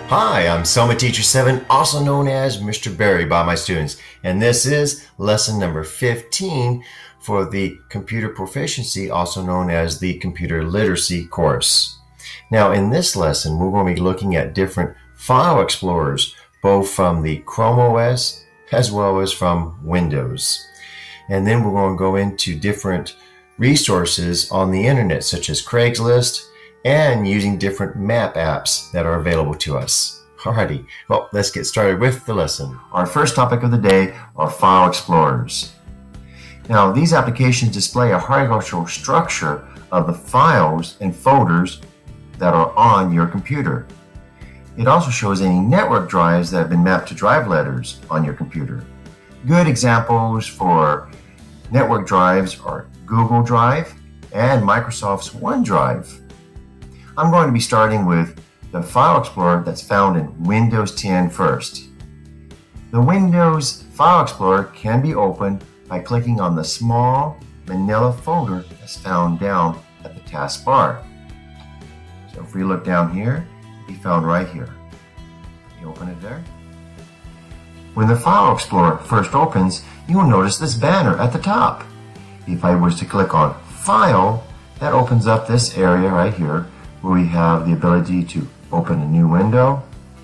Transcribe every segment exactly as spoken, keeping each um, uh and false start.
Hi, I'm Selma Teacher seven, also known as Mister Berry by my students, and this is lesson number fifteen for the Computer Proficiency, also known as the Computer Literacy course. Now, in this lesson, we're going to be looking at different file explorers, both from the Chrome O S as well as from Windows. And then we're going to go into different resources on the internet, such as Craigslist, and using different map apps that are available to us. Alrighty, well, let's get started with the lesson. Our first topic of the day are file explorers. Now, these applications display a hierarchical structure of the files and folders that are on your computer. It also shows any network drives that have been mapped to drive letters on your computer. Good examples for network drives are Google Drive and Microsoft's OneDrive. I'm going to be starting with the File Explorer that's found in Windows ten first. The Windows File Explorer can be opened by clicking on the small manila folder that's found down at the taskbar. So if we look down here, it'll be found right here. You open it there. When the File Explorer first opens, you will notice this banner at the top. If I was to click on File, that opens up this area right here, where we have the ability to open a new window,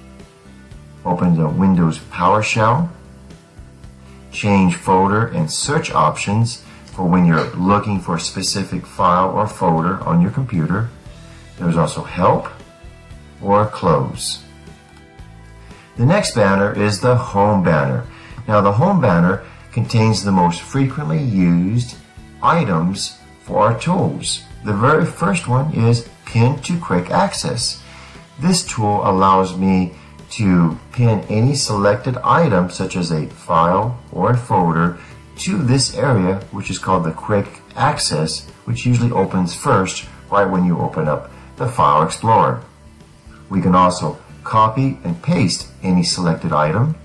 open the Windows PowerShell, change folder and search options for when you're looking for a specific file or folder on your computer. There's also Help or Close. The next banner is the Home banner. Now, the Home banner contains the most frequently used items for our tools. The very first one is Pin to Quick Access. This tool allows me to pin any selected item, such as a file or a folder, to this area, which is called the Quick Access, which usually opens first right when you open up the File Explorer. We can also copy and paste any selected item.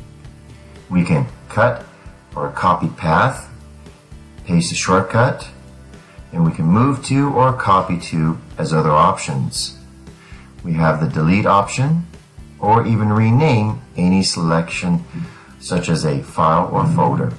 We can cut or copy path, paste a shortcut, and we can move to or copy to as other options. We have the delete option, or even rename any selection such as a file or folder.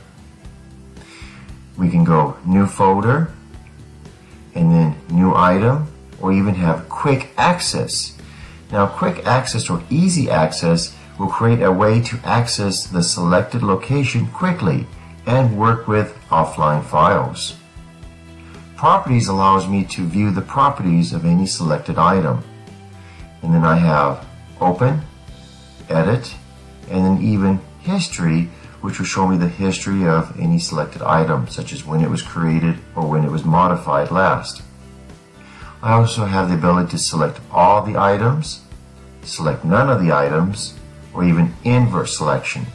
We can go new folder, and then new item, or even have quick access. Now, quick access or easy access will create a way to access the selected location quickly and work with offline files. Properties allows me to view the properties of any selected item. And then I have Open, Edit, and then even History, which will show me the history of any selected item, such as when it was created or when it was modified last. I also have the ability to select all the items, select none of the items, or even invert selection.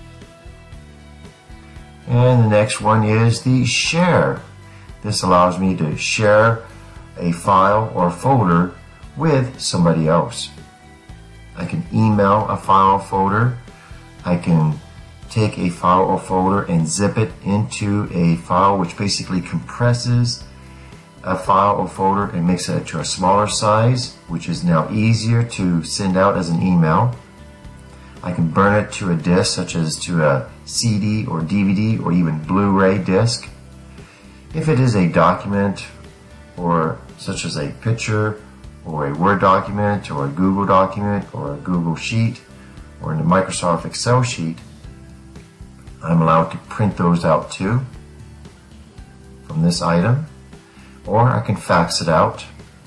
And the next one is the Share. This allows me to share a file or folder with somebody else. I can email a file or folder. I can take a file or folder and zip it into a file, which basically compresses a file or folder and makes it to a smaller size, which is now easier to send out as an email. I can burn it to a disk, such as to a C D or D V D or even Blu-ray disc. If it is a document, or such as a picture, or a Word document, or a Google document, or a Google Sheet, or a Microsoft Excel sheet, I'm allowed to print those out too from this item, or I can fax it out.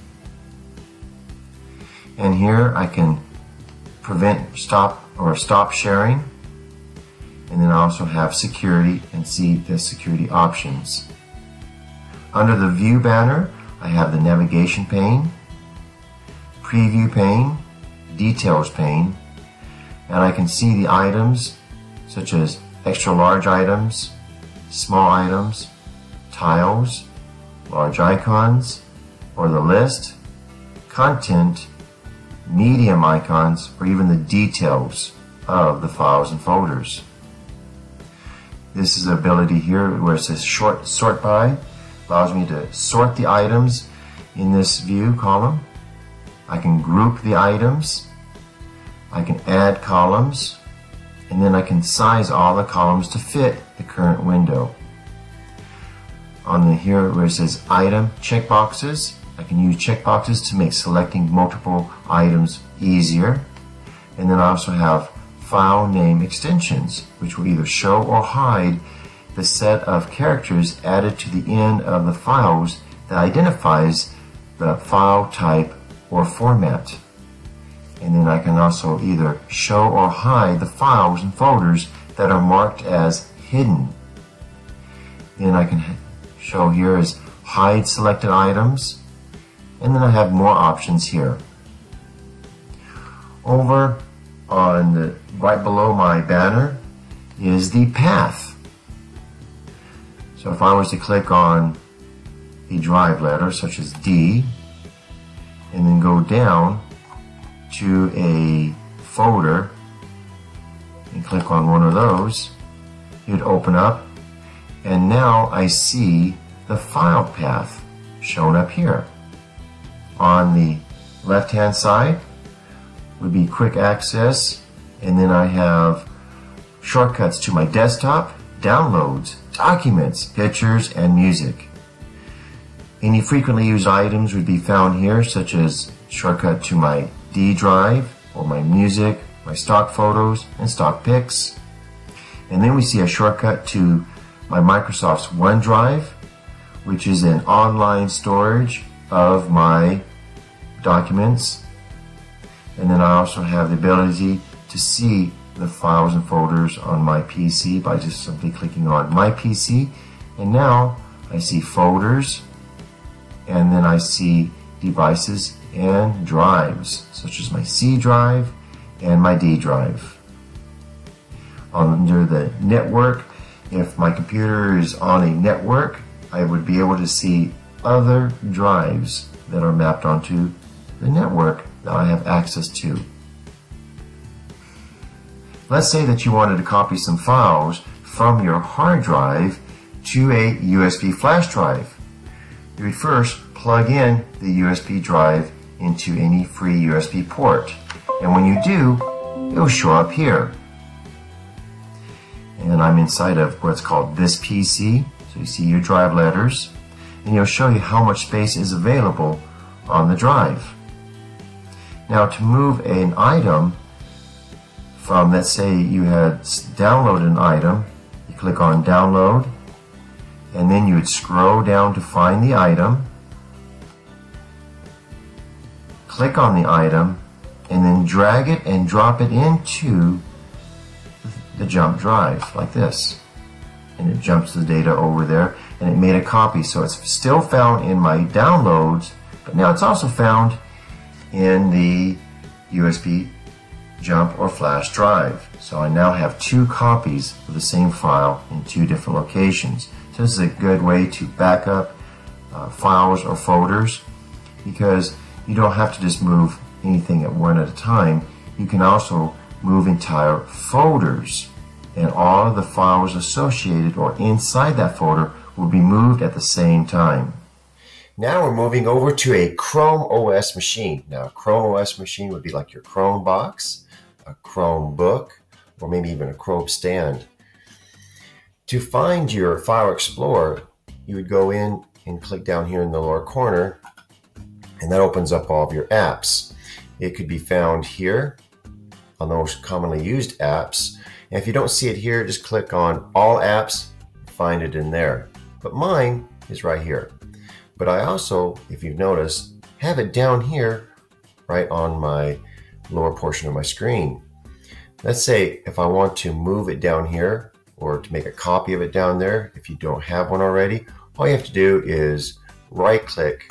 And here I can prevent, stop, or stop sharing, and then I also have security and see the security options. Under the View banner, I have the Navigation pane, Preview pane, Details pane, and I can see the items such as extra large items, small items, tiles, large icons, or the list, content, medium icons, or even the details of the files and folders. This is the ability here where it says short, Sort By. Allows me to sort the items in this view column. I can group the items. I can add columns, and then I can size all the columns to fit the current window. On the here where it says item checkboxes, I can use checkboxes to make selecting multiple items easier. And then I also have file name extensions, which will either show or hide the set of characters added to the end of the files that identifies the file type or format. And then I can also either show or hide the files and folders that are marked as hidden. Then I can show here is hide selected items, and then I have more options here. Over on the right below my banner is the path. So if I was to click on a drive letter such as D and then go down to a folder and click on one of those, it would open up, and now I see the file path shown up here. On the left hand side would be quick access, and then I have shortcuts to my desktop, downloads, documents, pictures, and music. Any frequently used items would be found here, such as shortcut to my D drive or my music, my stock photos, and stock pics. And then we see a shortcut to my Microsoft's OneDrive, which is an online storage of my documents. And then I also have the ability to see the files and folders on my P C by just simply clicking on my P C. And now I see folders, and then I see devices and drives, such as my C drive and my D drive. Under the network, if my computer is on a network, I would be able to see other drives that are mapped onto the network that I have access to. Let's say that you wanted to copy some files from your hard drive to a U S B flash drive. You would first plug in the U S B drive into any free U S B port. And when you do, it will show up here. And I'm inside of what's called this P C. So you see your drive letters, and it'll show you how much space is available on the drive. Now to move an item from, let's say you had downloaded an item, you click on download, and then you would scroll down to find the item, click on the item, and then drag it and drop it into the jump drive like this. And it jumps the data over there, and it made a copy. So it's still found in my downloads, but now it's also found in the U S B jump or flash drive. So I now have two copies of the same file in two different locations. So this is a good way to back up uh, files or folders, because you don't have to just move anything at one at a time. You can also move entire folders, and all of the files associated or inside that folder will be moved at the same time. Now we're moving over to a Chrome O S machine. Now a Chrome O S machine would be like your Chrome box, a Chromebook, or maybe even a Chrome stand. To find your File Explorer, you would go in and click down here in the lower corner, and that opens up all of your apps. It could be found here on the most commonly used apps. And if you don't see it here, just click on all apps, find it in there. But mine is right here. But I also, if you've noticed, have it down here right on my lower portion of my screen. Let's say if I want to move it down here or to make a copy of it down there, if you don't have one already, all you have to do is right click,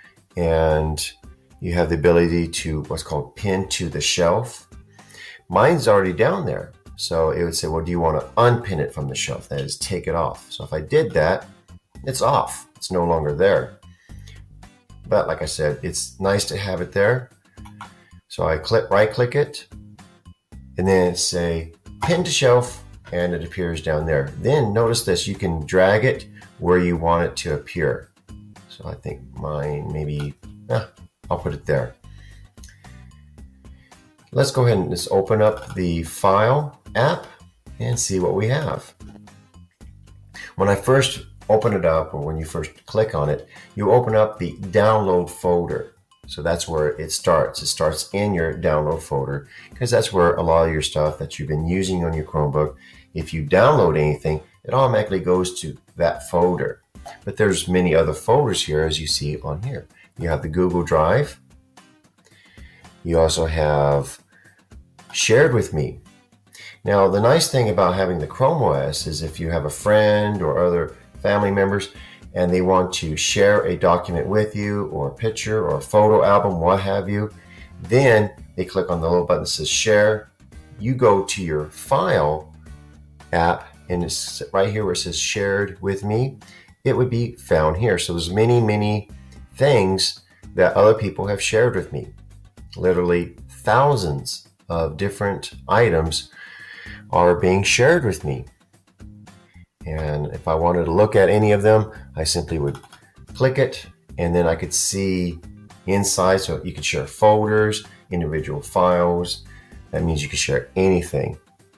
and you have the ability to what's called pin to the shelf. Mine's already down there. So it would say, well, do you want to unpin it from the shelf? That is, take it off. So if I did that, it's off. It's no longer there. But like I said, it's nice to have it there. So I click, right click it, and then say pin to shelf, and it appears down there. Then notice this, you can drag it where you want it to appear. So I think mine maybe, eh, I'll put it there. Let's go ahead and just open up the File app and see what we have. When I first open it up, or when you first click on it, you open up the download folder. So that's where it starts. It starts in your download folder because that's where a lot of your stuff that you've been using on your Chromebook, if you download anything, it automatically goes to that folder. But there's many other folders here, as you see on here. You have the Google Drive. You also have Shared with Me. Now, the nice thing about having the Chrome O S is if you have a friend or other family members and they want to share a document with you, or a picture or a photo album, what have you, then they click on the little button that says Share. You go to your File app, and it's right here where it says Shared with Me. It would be found here. So there's many, many things that other people have shared with me. Literally thousands of different items are being shared with me. And if I wanted to look at any of them, I simply would click it, and then I could see inside. So you could share folders, individual files. That means you can share anything.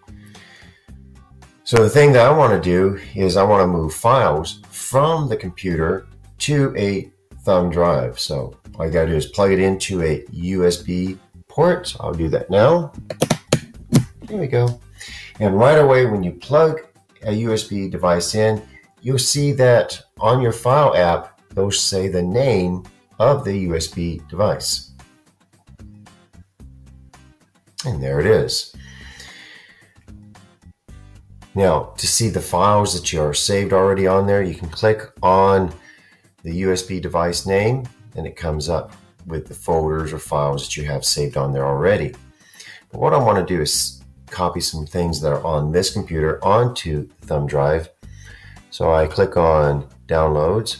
So the thing that I want to do is I want to move files from the computer to a thumb drive. So all you got to do is plug it into a U S B port. I'll do that now. There we go. And right away, when you plug a U S B device in, you'll see that on your File app, those say the name of the U S B device. And there it is. Now, to see the files that you are saved already on there, you can click on the U S B device name, and it comes up with the folders or files that you have saved on there already. But what I want to do is copy some things that are on this computer onto the thumb drive. So I click on Downloads,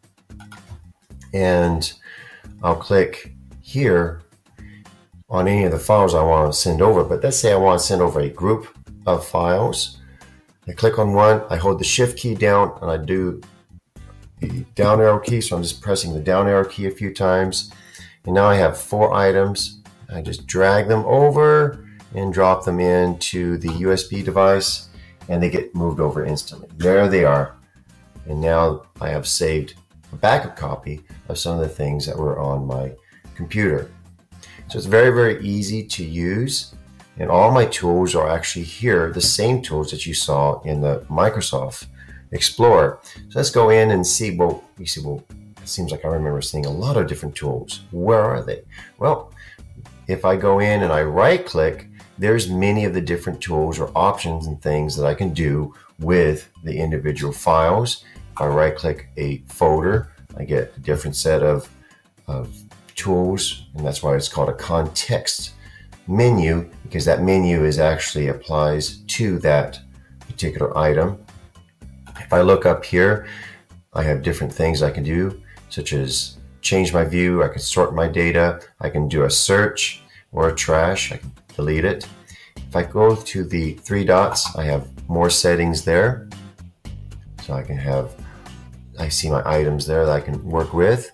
and I'll click here on any of the files I want to send over. But let's say I want to send over a group of files. I click on one, I hold the Shift key down, and I do the down arrow key. So I'm just pressing the down arrow key a few times. And now I have four items. I just drag them over and drop them into the U S B device, and they get moved over instantly. There they are. And now I have saved a backup copy of some of the things that were on my computer. So it's very, very easy to use. And all my tools are actually here, the same tools that you saw in the Microsoft Explorer. So let's go in and see. Well, you see, well, it seems like I remember seeing a lot of different tools. Where are they? Well, if I go in and I right click, there's many of the different tools or options and things that I can do with the individual files. If I right click a folder, I get a different set of, of tools, and that's why it's called a context menu, because that menu is actually applies to that particular item. If I look up here, I have different things I can do, such as change my view, I can sort my data, I can do a search or a trash, I can delete it. If I go to the three dots, I have more settings there. So I can have, I see my items there that I can work with.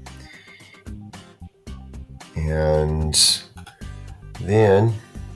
And then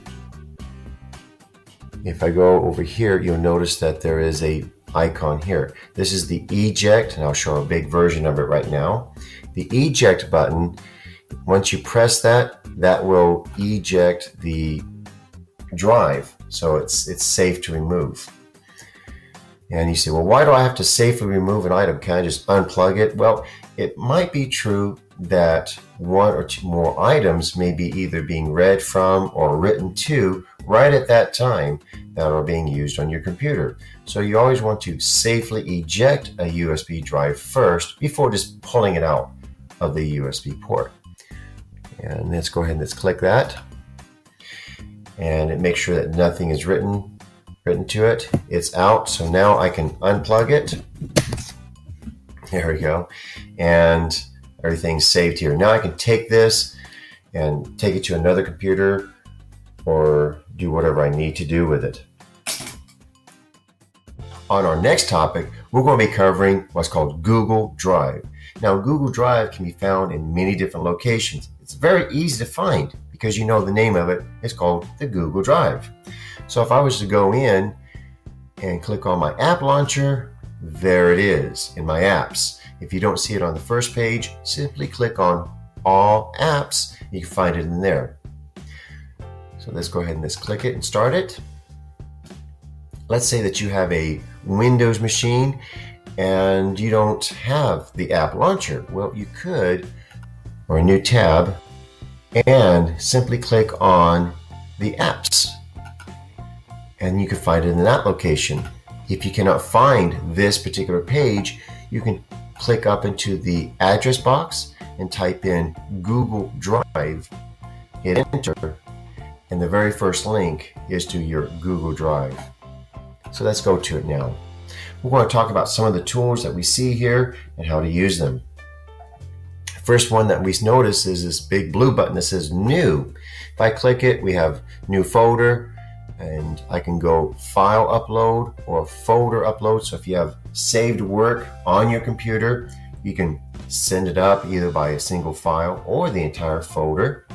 if I go over here, you'll notice that there is a icon here. This is the eject, and I'll show a big version of it right now. The eject button, once you press that, that will eject the drive, so it's it's safe to remove. And you say, well, why do I have to safely remove an item? Can I just unplug it? Well, it might be true that one or two more items may be either being read from or written to right at that time that are being used on your computer. So you always want to safely eject a U S B drive first before just pulling it out of the U S B port. And let's go ahead and let's click that. And it makes sure that nothing is written written to it. It's out. So now I can unplug it. There we go. And everything's saved here. Now I can take this and take it to another computer or do whatever I need to do with it. On our next topic, we're going to be covering what's called Google Drive. Now, Google Drive can be found in many different locations. It's very easy to find because you know the name of it is called the Google Drive. So if I was to go in and click on my app launcher, there it is in my apps. If you don't see it on the first page, simply click on all apps. You can find it in there. So let's go ahead and let's click it and start it. Let's say that you have a Windows machine and you don't have the app launcher. Well, you could, or a new tab, and simply click on the apps. And you can find it in that location. If you cannot find this particular page, you can click up into the address box and type in Google Drive, hit enter, and the very first link is to your Google Drive. So let's go to it now. We're going to talk about some of the tools that we see here and how to use them. First one that we notice is this big blue button that says New. If I click it, we have New Folder, and I can go File Upload or Folder Upload. So if you have saved work on your computer, you can send it up either by a single file or the entire folder.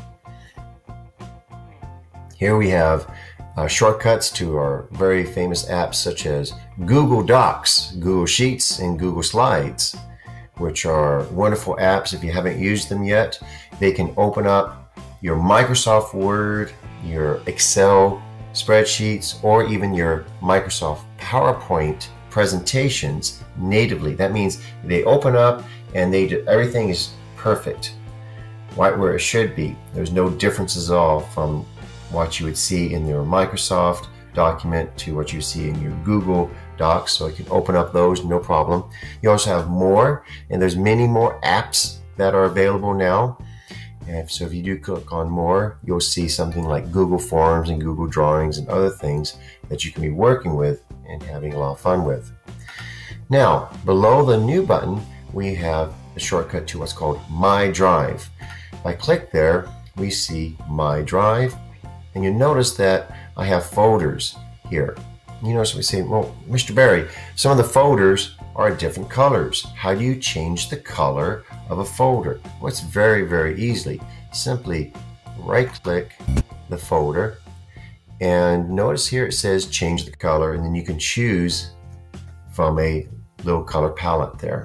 Here we have uh, shortcuts to our very famous apps such as Google Docs, Google Sheets, and Google Slides, which are wonderful apps. If you haven't used them yet, they can open up your Microsoft Word, your Excel spreadsheets, or even your Microsoft PowerPoint presentations natively. That means they open up and they do, everything is perfect, right where it should be. There's no differences at all from what you would see in your Microsoft document to what you see in your Google Docs. So you can open up those, no problem. You also have more, and there's many more apps that are available now. And so if you do click on more, you'll see something like Google Forms and Google Drawings and other things that you can be working with and having a lot of fun with. Now, below the New button, we have a shortcut to what's called My Drive. If I click there, we see My Drive, and you notice that I have folders here. You notice we say, well, Mister Barry, some of the folders are different colors. How do you change the color of a folder? Well, it's very, very easily. Simply right-click the folder, and notice here it says change the color, and then you can choose from a little color palette there.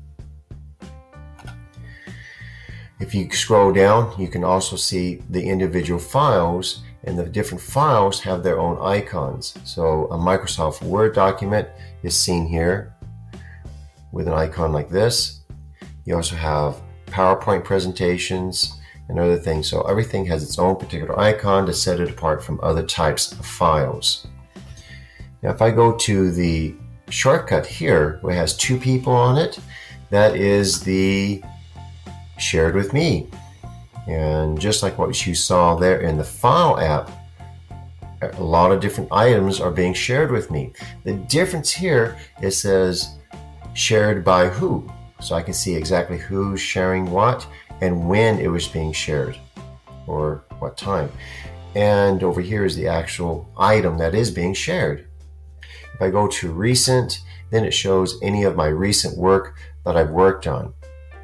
If you scroll down, you can also see the individual files, and the different files have their own icons. So a Microsoft Word document is seen here with an icon like this. You also have PowerPoint presentations and other things. So everything has its own particular icon to set it apart from other types of files. Now if I go to the shortcut here, where it has two people on it, that is the Shared with Me. And just like what you saw there in the File app, a lot of different items are being shared with me. The difference here, it says shared by who. So I can see exactly who's sharing what and when it was being shared or what time. And over here is the actual item that is being shared. If I go to recent, then it shows any of my recent work that I've worked on.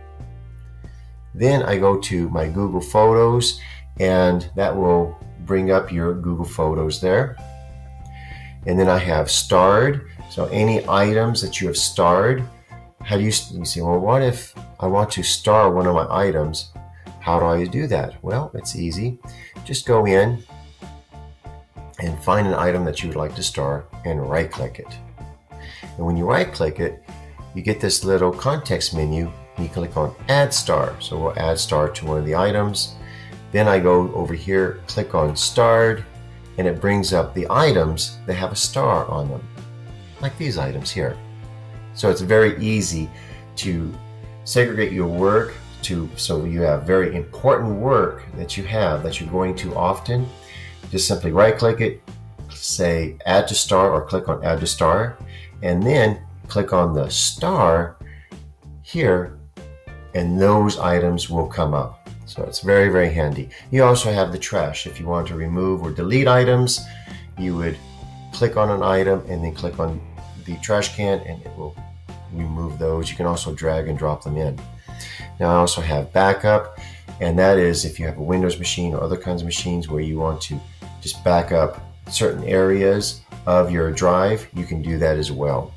Then I go to my Google Photos, and that will bring up your Google Photos there. And then I have starred. So any items that you have starred, how do you, you say, well, what if I want to star one of my items? How do I do that? Well, it's easy. Just go in and find an item that you would like to star and right click it. And when you right click it, you get this little context menu. You click on Add Star. So we'll add star to one of the items. Then I go over here, click on Starred, and it brings up the items that have a star on them, like these items here. So it's very easy to segregate your work to, so you have very important work that you have that you're going to often. Just simply right click it, say Add to Star, or click on Add to Star, and then click on the star here, and those items will come up. So it's very, very handy. You also have the trash. If you want to remove or delete items, you would click on an item and then click on the trash can, and it will remove those. You can also drag and drop them in. Now I also have backup. And that is if you have a Windows machine or other kinds of machines where you want to just back up certain areas of your drive, you can do that as well.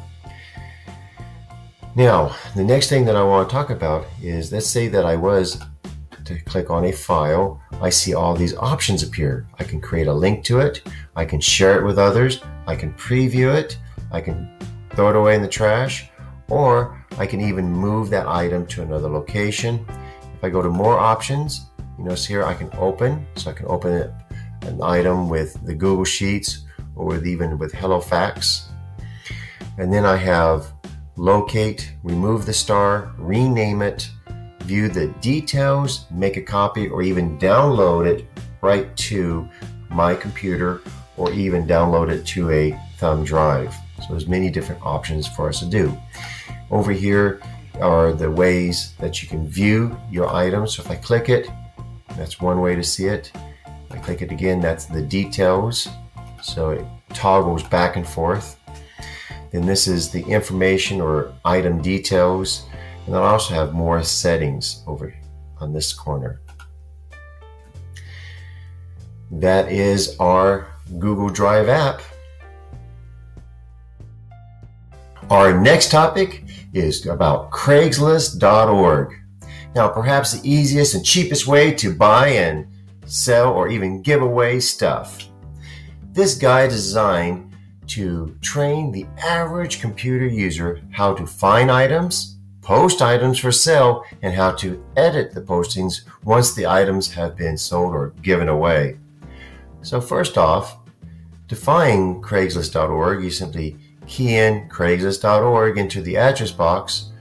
Now, the next thing that I want to talk about is, let's say that I was to click on a file, I see all these options appear. I can create a link to it, I can share it with others, I can preview it, I can throw it away in the trash, or I can even move that item to another location. If I go to more options, you notice here I can open, so I can open it, an item with the Google Sheets or with even with HelloFax. And then I have locate, remove the star, rename it, view the details, make a copy, or even download it right to my computer, or even download it to a thumb drive. So there's many different options for us to do. Over here are the ways that you can view your items. So if I click it, that's one way to see it. If I click it again, that's the details. So it toggles back and forth. Then this is the information or item details. And then I also have more settings over on this corner. That is our Google Drive app. Our next topic is about Craigslist dot org. Now, perhaps the easiest and cheapest way to buy and sell or even give away stuff. This guide is designed to train the average computer user how to find items, post items for sale, and how to edit the postings once the items have been sold or given away. So first off, to find Craigslist dot org, you simply key in Craigslist dot org into the address box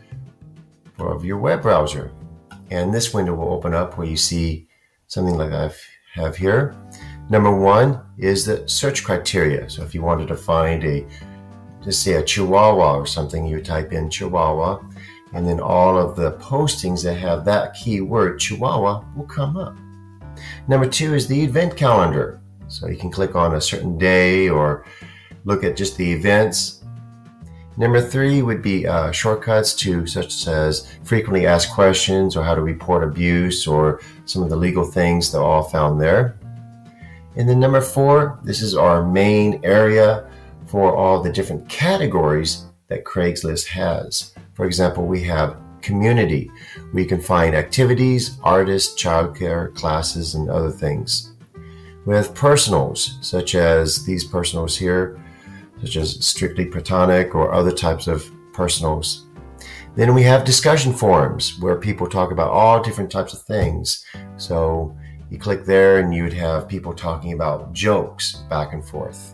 of your web browser. And this window will open up where you see something like I have here. Number one is the search criteria. So if you wanted to find a, just say a Chihuahua or something, you type in Chihuahua, and then all of the postings that have that keyword Chihuahua will come up. Number two is the event calendar. So you can click on a certain day or look at just the events. Number three would be uh, shortcuts to such as frequently asked questions or how to report abuse or some of the legal things that are all found there. And then number four, this is our main area for all the different categories that Craigslist has. For example, we have community. We can find activities, artists, childcare, classes, and other things. We have personals, such as these personals here, such as strictly platonic or other types of personals. Then we have discussion forums where people talk about all different types of things. So you click there and you would have people talking about jokes back and forth.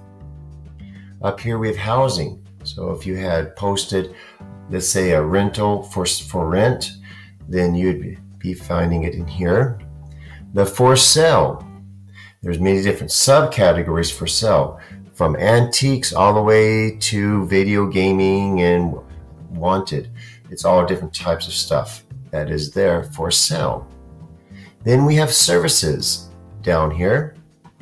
Up here we have housing. So if you had posted, let's say, a rental for, for rent, then you'd be finding it in here. The for sale. There's many different subcategories for sale, from antiques all the way to video gaming and wanted. It's all different types of stuff that is there for sale. Then we have services down here,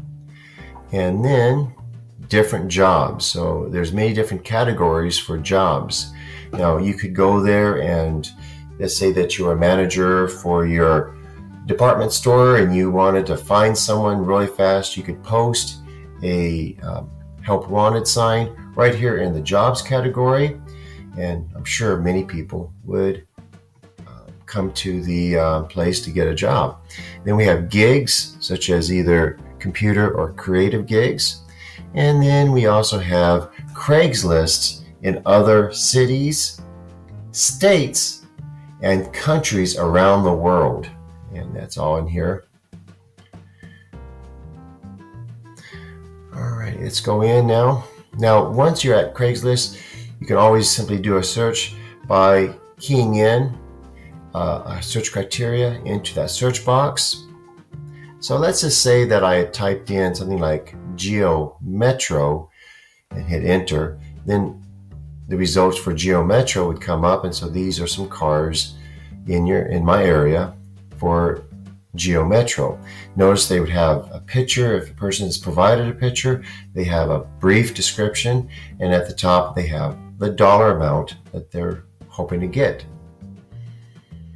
and then different jobs. So there's many different categories for jobs. Now you could go there and let's say that you're a manager for your department store and you wanted to find someone really fast. You could post a um, help wanted sign right here in the jobs category, and I'm sure many people would uh, come to the uh, place to get a job. Then we have gigs, such as either computer or creative gigs. And then we also have Craigslist in other cities, states, and countries around the world. And that's all in here. All right, let's go in now. Now, once you're at Craigslist, you can always simply do a search by keying in uh, a search criteria into that search box. So let's just say that I had typed in something like Geo Metro and hit enter. Then the results for Geo Metro would come up, and so these are some cars in your in my area for Geo Metro. Notice they would have a picture. If a person has provided a picture, they have a brief description, and at the top they have the dollar amount that they're hoping to get.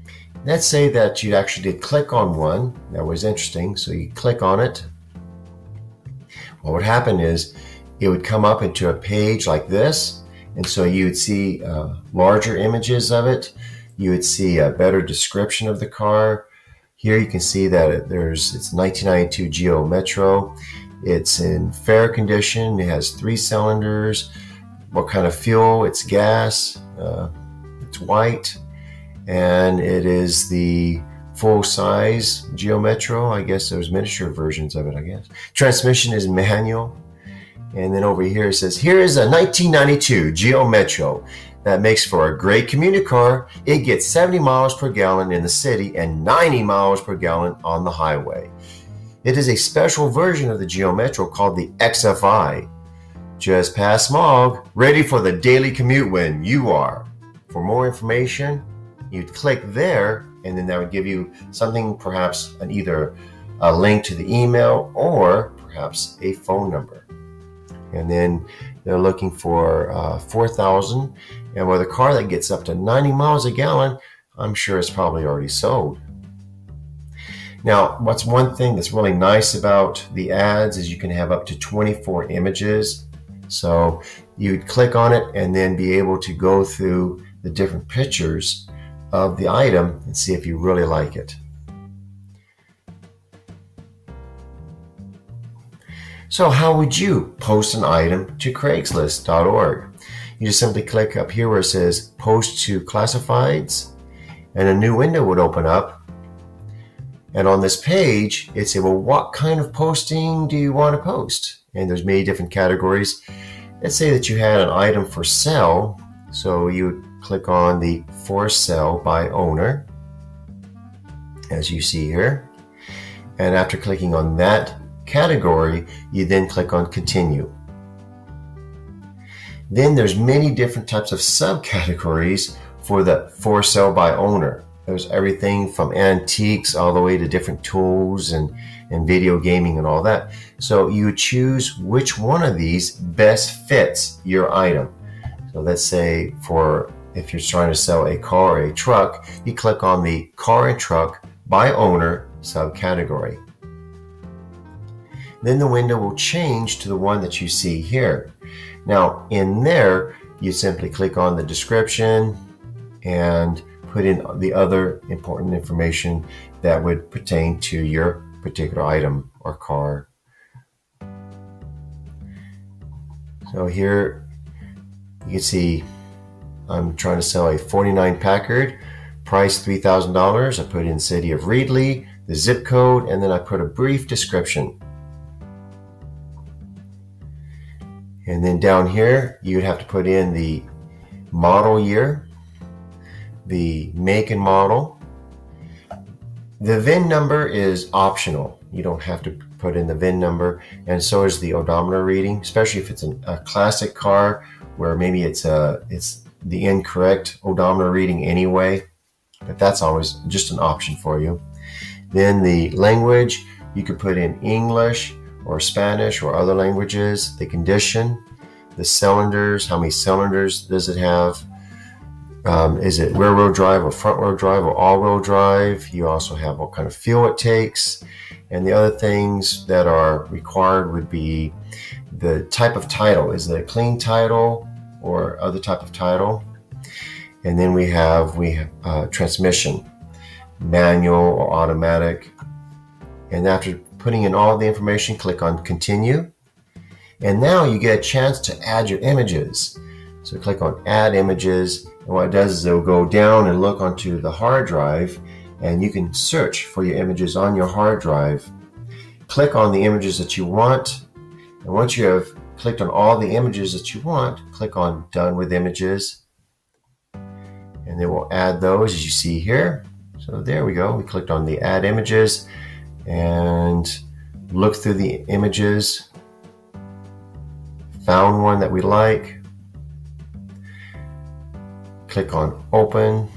let's say that you actually did click on one. That was interesting. So you click on it. What would happen is it would come up into a page like this. And so you would see uh, larger images of it. You would see a better description of the car. Here you can see that there's it's nineteen ninety-two Geo Metro. It's in fair condition. It has three cylinders. What kind of fuel? It's gas. Uh, it's white. And it is the full-size Geo Metro. I guess there's miniature versions of it, I guess. Transmission is manual. And then over here it says, here is a nineteen ninety-two Geo Metro that makes for a great commuter car. It gets seventy miles per gallon in the city and ninety miles per gallon on the highway. It is a special version of the Geo Metro called the X F I. Just past smog, ready for the daily commute when you are. For more information, you'd click there, and then that would give you something, perhaps an either a link to the email or perhaps a phone number. And then they're looking for uh, four thousand, and with a car that gets up to ninety miles a gallon, I'm sure it's probably already sold. Now, what's one thing that's really nice about the ads is you can have up to twenty-four images. So you'd click on it and then be able to go through the different pictures of the item and see if you really like it. So how would you post an item to Craigslist dot org? You just simply click up here where it says Post to Classifieds, and a new window would open up. And on this page, it'd say, well, what kind of posting do you want to post? And there's many different categories. Let's say that you had an item for sale. So you would click on the For Sale by Owner, as you see here. And after clicking on that category, you then click on Continue. Then there's many different types of subcategories for the For Sale by Owner. There's everything from antiques all the way to different tools and, and video gaming and all that. So you choose which one of these best fits your item. So let's say for if you're trying to sell a car or a truck, you click on the Car and Truck by Owner subcategory. Then the window will change to the one that you see here. Now in there, you simply click on the description and put in the other important information that would pertain to your particular item or car. So here you can see I'm trying to sell a forty-nine Packard, price three thousand dollars. I put in city of Reedley, the zip code, and then I put a brief description. And then down here, you'd have to put in the model year, the make and model. The V I N number is optional. You don't have to put in the V I N number, and so is the odometer reading, especially if it's an, a classic car where maybe it's a, it's the incorrect odometer reading anyway, but that's always just an option for you. Then the language, you could put in English or Spanish or other languages, the condition, the cylinders, how many cylinders does it have, um, is it rear-wheel drive or front-wheel drive or all-wheel drive. You also have what kind of fuel it takes, and the other things that are required would be the type of title. Is it a clean title or other type of title? And then we have we have, uh, transmission, manual or automatic. And after putting in all the information, click on Continue. And now you get a chance to add your images. So click on Add Images, and what it does is it will go down and look onto the hard drive, and you can search for your images on your hard drive. Click on the images that you want, and once you have clicked on all the images that you want, click on Done with Images, and then we'll add those as you see here. So there we go. We clicked on the Add Images and looked through the images, found one that we like, click on Open.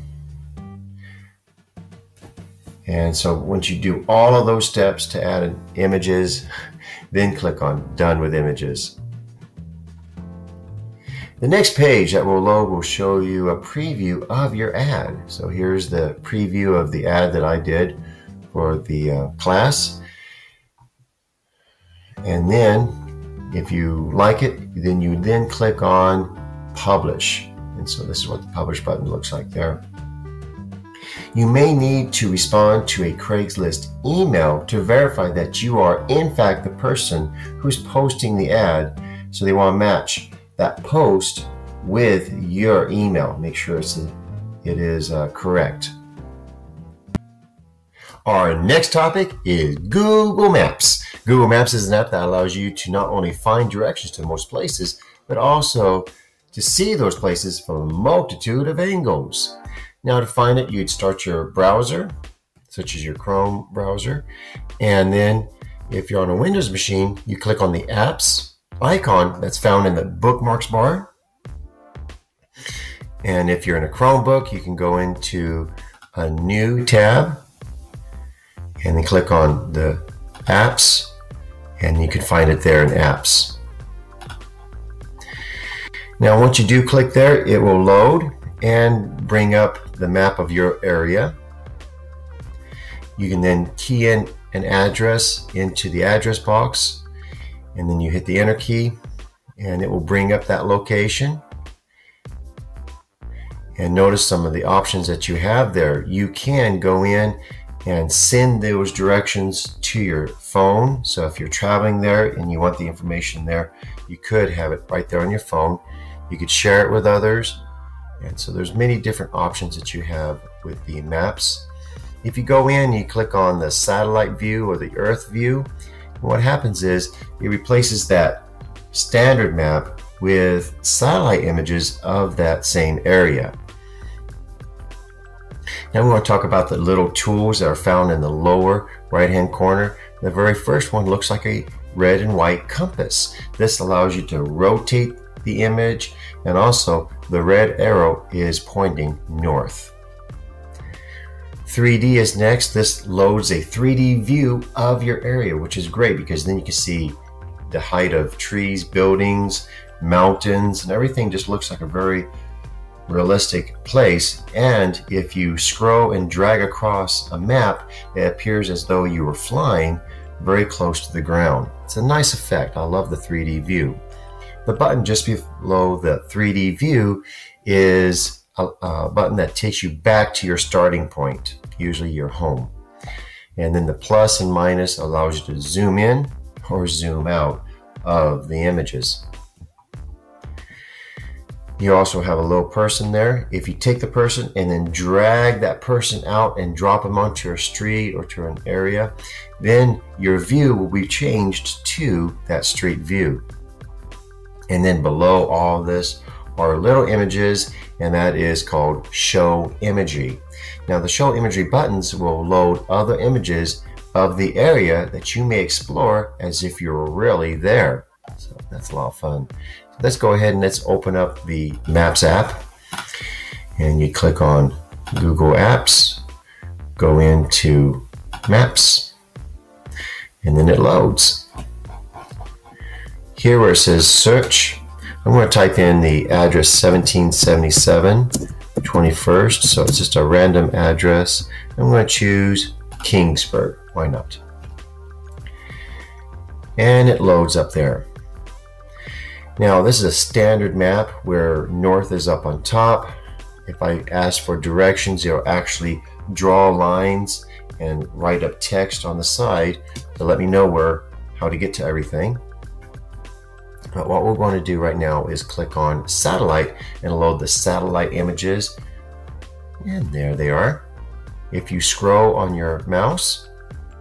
And so once you do all of those steps to add an images, then click on Done with Images. The next page that will load will show you a preview of your ad. So here's the preview of the ad that I did for the uh, class. And then if you like it, then you then click on publish. And so this is what the publish button looks like there. You may need to respond to a Craigslist email to verify that you are in fact the person who's posting the ad. So they want to match that post with your email. Make sure it's a, it is uh, correct. Our next topic is Google Maps. Google Maps is an app that allows you to not only find directions to most places, but also to see those places from a multitude of angles. Now to find it, you'd start your browser, such as your Chrome browser, and then if you're on a Windows machine, you click on the apps icon that's found in the bookmarks bar. And if you're in a Chromebook, you can go into a new tab and then click on the apps, and you can find it there in apps. Now once you do click there, it will load and bring up the map of your area. You can then key in an address into the address box, and then you hit the enter key and it will bring up that location. And notice some of the options that you have there. You can go in and send those directions to your phone. So if you're traveling there and you want the information there, you could have it right there on your phone. You could share it with others. And so there's many different options that you have with the maps. If you go in, you click on the satellite view or the Earth view, what happens is it replaces that standard map with satellite images of that same area. Now we want to talk about the little tools that are found in the lower right hand corner. The very first one looks like a red and white compass. This allows you to rotate the image, and also the red arrow is pointing north. three D is next. This loads a three D view of your area, which is great because then you can see the height of trees, buildings, mountains, and everything just looks like a very realistic place. And if you scroll and drag across a map, it appears as though you were flying very close to the ground. It's a nice effect. I love the three D view. The button just below the three D view is a, a button that takes you back to your starting point, usually your home. And then the plus and minus allows you to zoom in or zoom out of the images. You also have a little person there. If you take the person and then drag that person out and drop them onto a street or to an area, then your view will be changed to that street view. And then below all this are little images, and that is called show imagery. Now the show imagery buttons will load other images of the area that you may explore as if you were really there. So that's a lot of fun. So let's go ahead and let's open up the Maps app, and you click on Google Apps, go into Maps, and then it loads. Here where it says search, I'm going to type in the address seventeen seventy-seven twenty-first, so it's just a random address. I'm going to choose Kingsburg, why not? And it loads up there. Now this is a standard map where north is up on top. If I ask for directions, it'll actually draw lines and write up text on the side to let me know where how to get to everything. But what we're going to do right now is click on satellite and load the satellite images. And there they are. If you scroll on your mouse,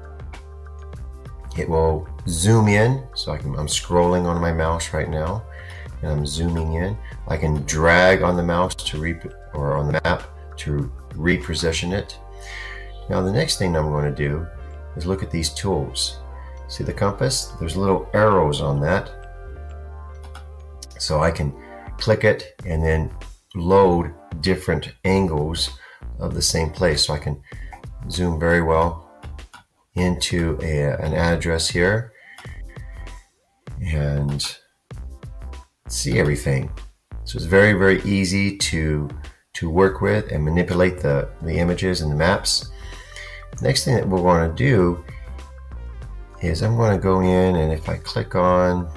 it will zoom in. So I can, I'm scrolling on my mouse right now and I'm zooming in. I can drag on the mouse to re or on the map to reposition it. Now the next thing I'm going to do is look at these tools. See the compass? There's little arrows on that. So I can click it and then load different angles of the same place. So I can zoom very well into a, an address here and see everything. So it's very, very easy to, to work with and manipulate the, the images and the maps. Next thing that we're going to do is I'm going to go in, and if I click on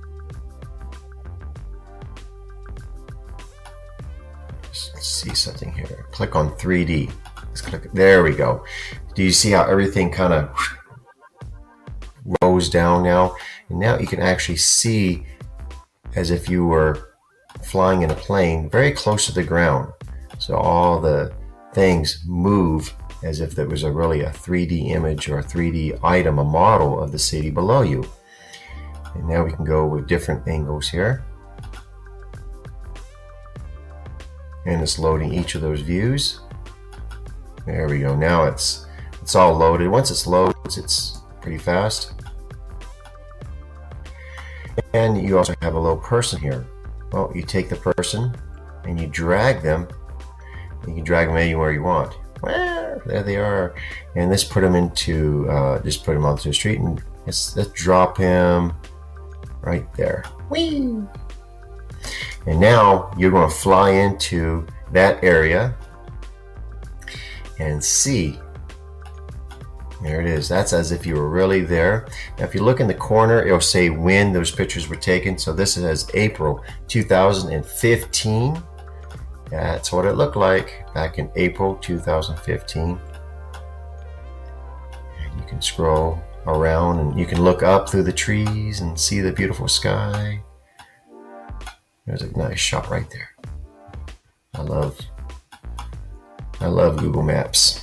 let's see something here, click on three D. Let's click, there we go. Do you see how everything kind of rows down now? And now you can actually see as if you were flying in a plane very close to the ground. So all the things move as if there was a really a three D image or a three D item, a model of the city below you. And now we can go with different angles here. And it's loading each of those views. There we go. Now it's it's all loaded. Once it's loaded, it's pretty fast. And you also have a little person here. Well, you take the person and you drag them. You can drag them anywhere you want. Well, there they are. And let's put them into uh, just put them onto the street, and let's, let's drop him right there. Whee! And now you're going to fly into that area and see. There it is. That's as if you were really there. Now, if you look in the corner, it'll say when those pictures were taken. So this is April two thousand fifteen. That's what it looked like back in April two thousand fifteen. And you can scroll around and you can look up through the trees and see the beautiful sky. There's a nice shot right there. I love, I love Google Maps.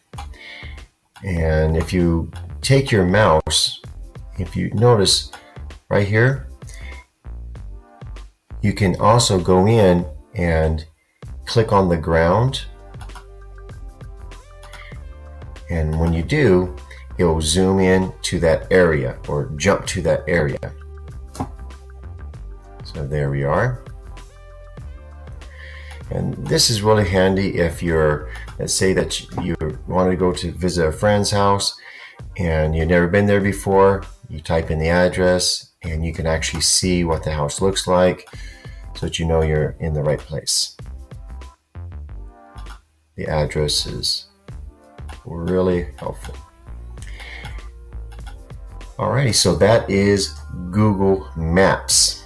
And if you take your mouse, if you notice right here, you can also go in and click on the ground. And when you do, it will zoom in to that area or jump to that area. So there we are. And this is really handy if you're, let's say that you want to go to visit a friend's house and you've never been there before. You type in the address and you can actually see what the house looks like so that you know you're in the right place. The address is really helpful. Alrighty, so that is Google Maps.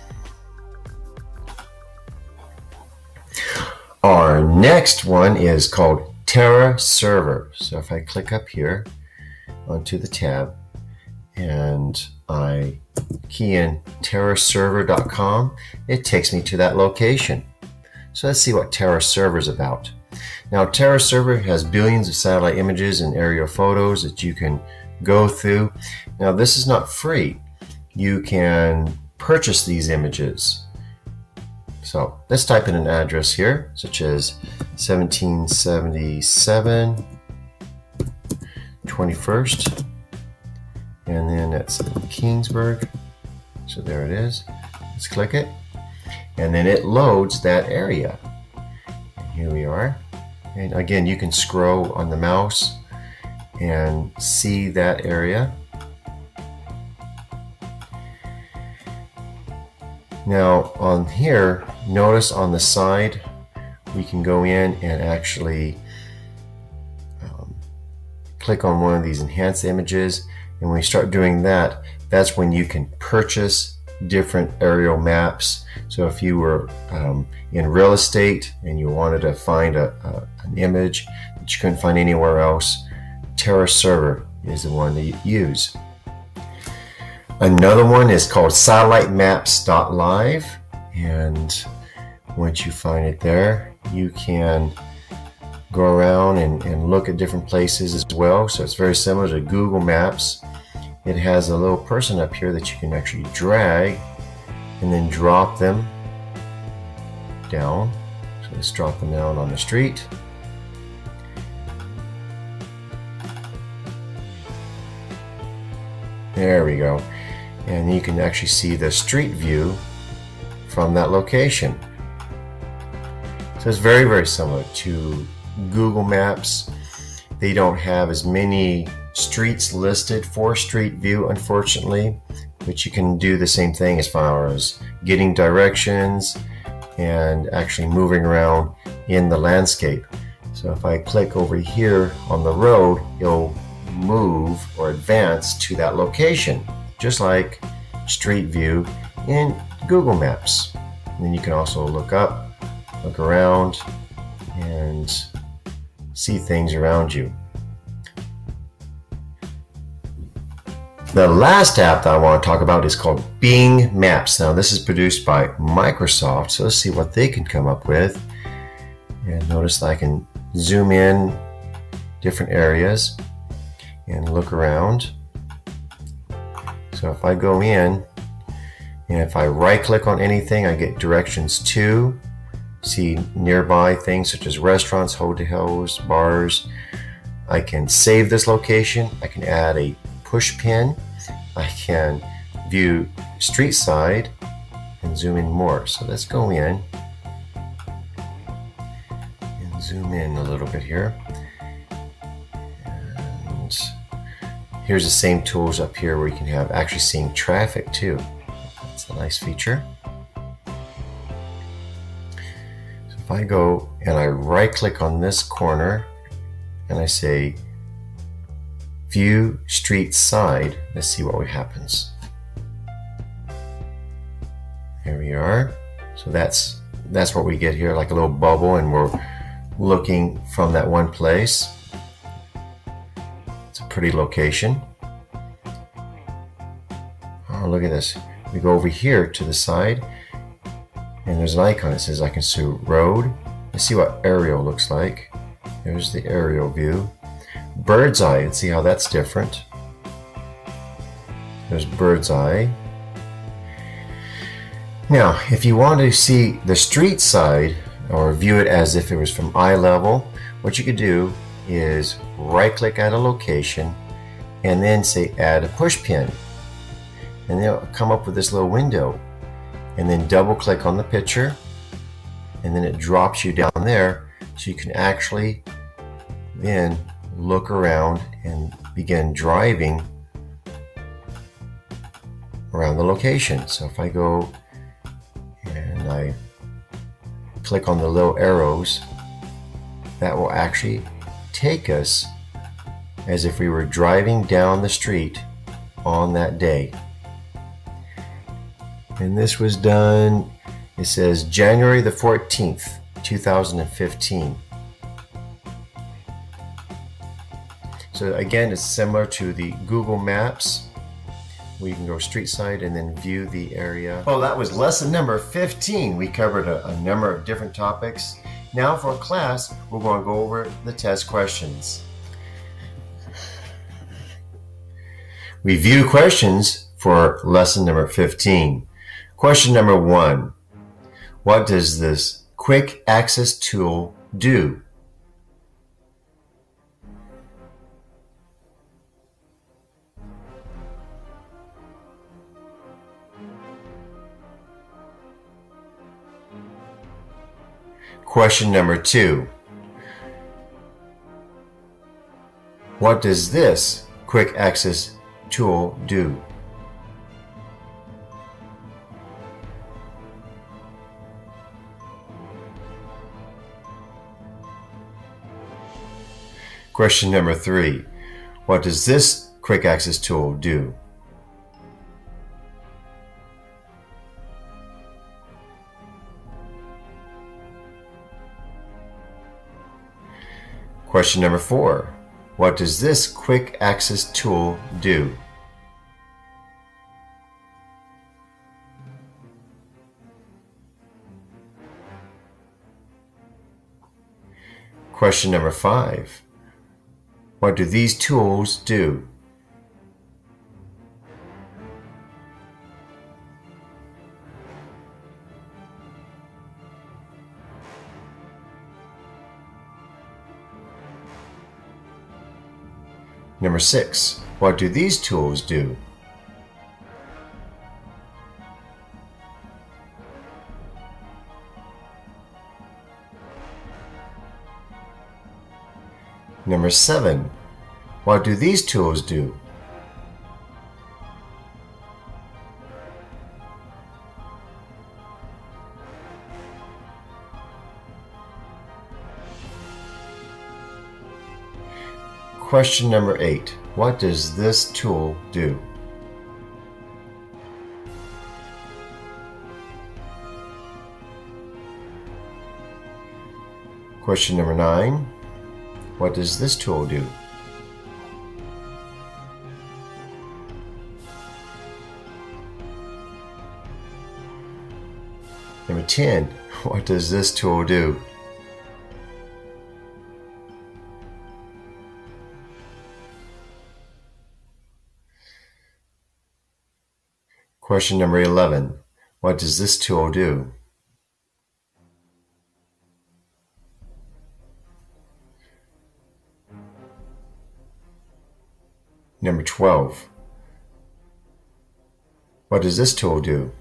Our next one is called Terra Server. So if I click up here onto the tab and I key in terra server dot com, it takes me to that location. So let's see what Terra Server is about. Now, Terra Server has billions of satellite images and aerial photos that you can go through. Now, this is not free. You can purchase these images. So let's type in an address here, such as seventeen seventy-seven twenty-first, and then that's in Kingsburg. So there it is. Let's click it, and then it loads that area. And here we are. And again, you can scroll on the mouse and see that area. Now on here, notice on the side, we can go in and actually um, click on one of these enhanced images. And when we start doing that, that's when you can purchase different aerial maps. So if you were um, in real estate and you wanted to find a, a, an image that you couldn't find anywhere else, Terra Server is the one that you use. Another one is called satellite maps dot live, and once you find it there, you can go around and, and look at different places as well. So it's very similar to Google Maps. It has a little person up here that you can actually drag and then drop them down. So let's drop them down on the street. There we go. And you can actually see the street view from that location. So it's very, very similar to Google Maps. They don't have as many streets listed for Street View, unfortunately, but you can do the same thing as far as getting directions and actually moving around in the landscape. So if I click over here on the road, it'll move or advance to that location, just like Street View in Google Maps. And then you can also look up, look around, and see things around you. The last app that I want to talk about is called Bing Maps. Now this is produced by Microsoft, so let's see what they can come up with. And notice that I can zoom in different areas and look around. So if I go in and if I right click on anything, I get directions to, see nearby things such as restaurants, hotels, bars. I can save this location. I can add a push pin. I can view street side and zoom in more. So let's go in and zoom in a little bit here. And here's the same tools up here where you can have actually seeing traffic too. That's a nice feature. So if I go and I right click on this corner and I say view street side, let's see what happens. There we are. So that's that's what we get here, like a little bubble, and we're looking from that one place. It's a pretty location. Oh, look at this. We go over here to the side and there's an icon that says I can see road. Let's see what aerial looks like. There's the aerial view. Bird's eye, let's see how that's different. There's bird's eye. Now, if you want to see the street side or view it as if it was from eye level, what you could do is right click at a location and then say add a push pin. And they'll come up with this little window. And then double click on the picture and then it drops you down there so you can actually then look around and begin driving around the location. So if I go and I click on the little arrows, that will actually take us as if we were driving down the street on that day. And this was done, it says January the fourteenth, two thousand fifteen. So again, it's similar to the Google Maps, where you can go street side and then view the area. Well, that was lesson number fifteen. We covered a, a number of different topics. Now for class, we're going to go over the test questions. Review questions for lesson number fifteen. Question number one. What does this quick access tool do? Question number two. What does this quick access tool do? Question number three. What does this quick access tool do? Question number four. What does this quick access tool do? Question number five. What do these tools do? Number six. What do these tools do? Number seven. What do these tools do? Question number eight. What does this tool do? Question number nine. What does this tool do? Number ten. What does this tool do? Question number eleven. What does this tool do? Number twelve. What does this tool do?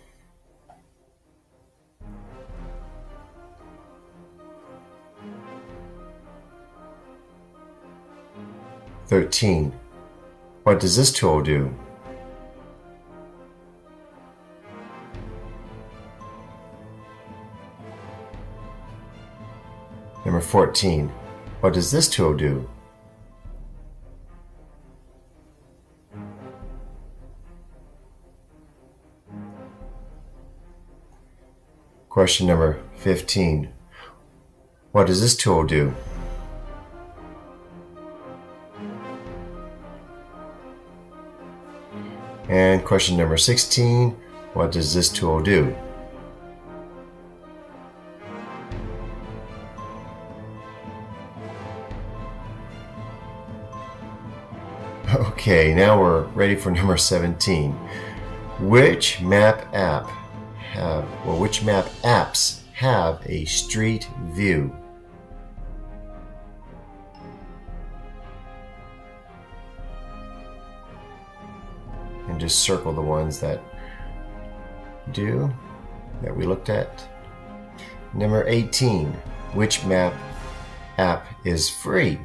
thirteen. What does this tool do? Number fourteen. What does this tool do? Question number fifteen. What does this tool do? And question number sixteen. What does this tool do? Okay, now we're ready for number seventeen. Which map app have, or which map apps have a street view? And just circle the ones that do, that we looked at. Number eighteen. Which map app is free?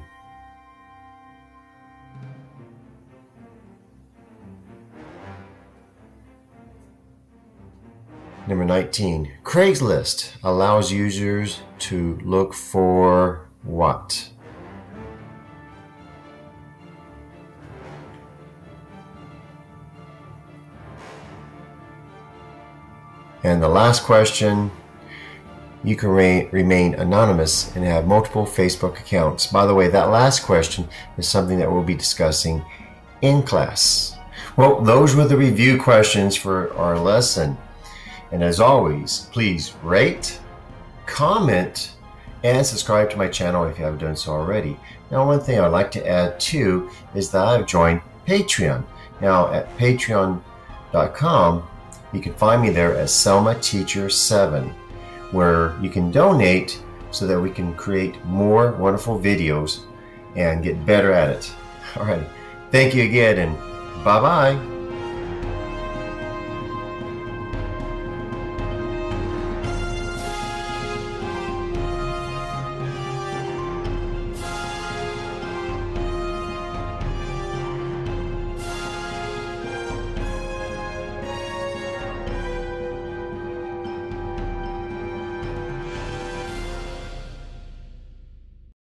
Number nineteen. Craigslist allows users to look for what? And the last question, you can re remain anonymous and have multiple Facebook accounts. By the way, that last question is something that we'll be discussing in class. Well, those were the review questions for our lesson. And as always, please rate, comment, and subscribe to my channel if you haven't done so already. Now, one thing I'd like to add too is that I've joined Patreon. Now, at patreon dot com, you can find me there as Selma Teacher seven, where you can donate so that we can create more wonderful videos and get better at it. All right. Thank you again, and bye-bye.